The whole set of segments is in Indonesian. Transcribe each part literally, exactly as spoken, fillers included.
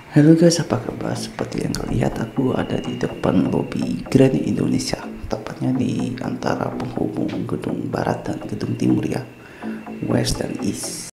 Halo guys, apa kabar? Seperti yang kalian lihat, aku ada di depan lobi Grand Indonesia, tepatnya di antara penghubung gedung barat dan gedung timur ya, west dan east.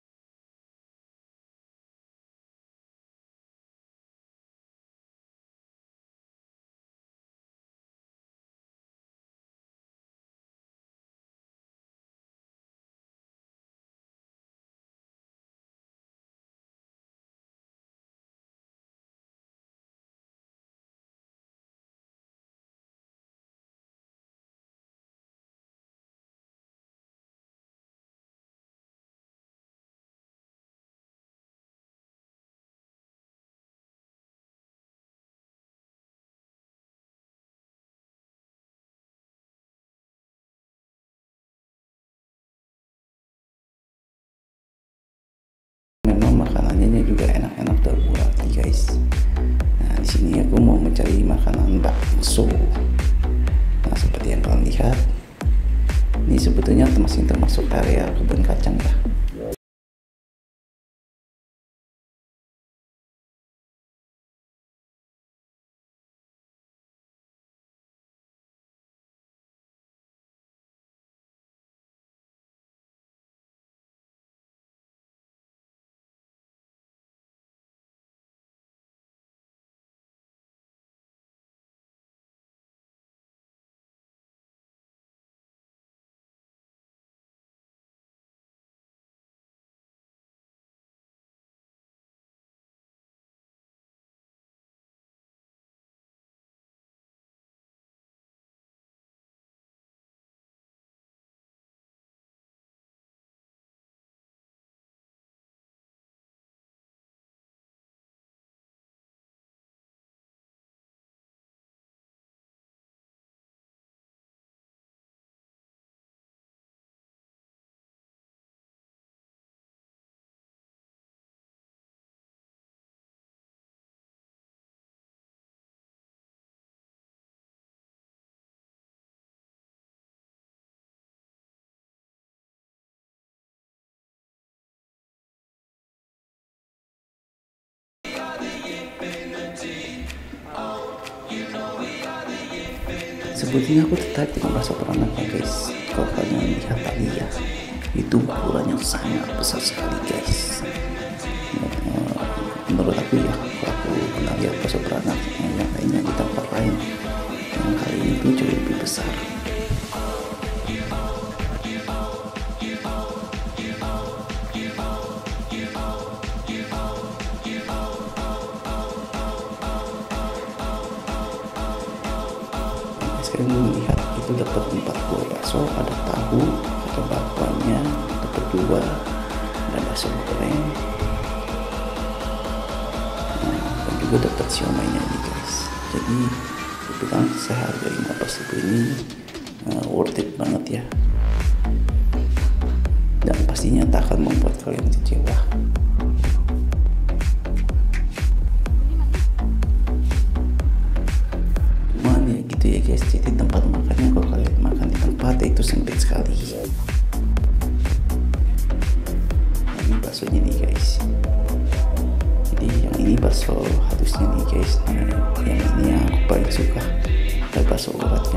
Memang makanannya juga enak-enak terbuat guys. Nah, di sini aku mau mencari makanan bakso. Nah, seperti yang kalian lihat, ini sebetulnya masih termasuk area kebun kacang ya. Sebetulnya aku tertarik dengan bakso beranak ya guys. Kalau kalian lihat tadi ya, itu ukurannya sangat besar sekali guys. Nah, menurut aku ya, kalau aku pernah lihat bakso beranak yang lainnya di tempat lain, yang kali ini tuh jauh lebih besar. Saya melihat itu dapat empat buah bakso, ada tahu, ada bakwannya, dapat dua, ada bakso goreng, nah, dan juga dapat siomaynya nih guys. Jadi itu kan seharga lima belas ribu ini uh, worth it banget ya, dan pastinya tak akan membuat kalian kecewa. Ya guys, jadi tempat makannya kalau kalian makan di tempat itu sempit sekali. Nah, ini baksonya nih guys, jadi yang ini bakso halusnya nih guys. Nah, yang ini yang aku paling suka, ada bakso uratnya.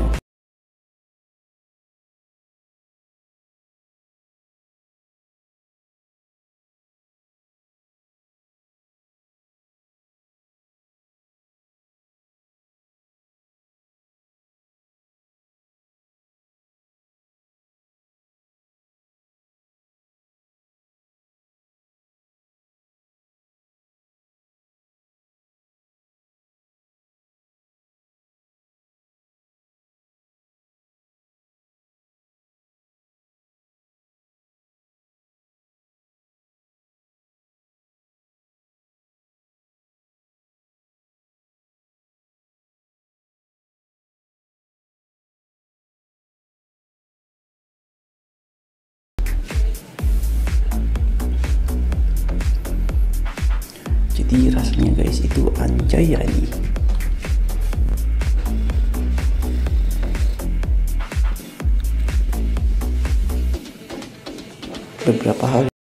Jadi rasanya guys itu anjay ya ini. Beberapa hal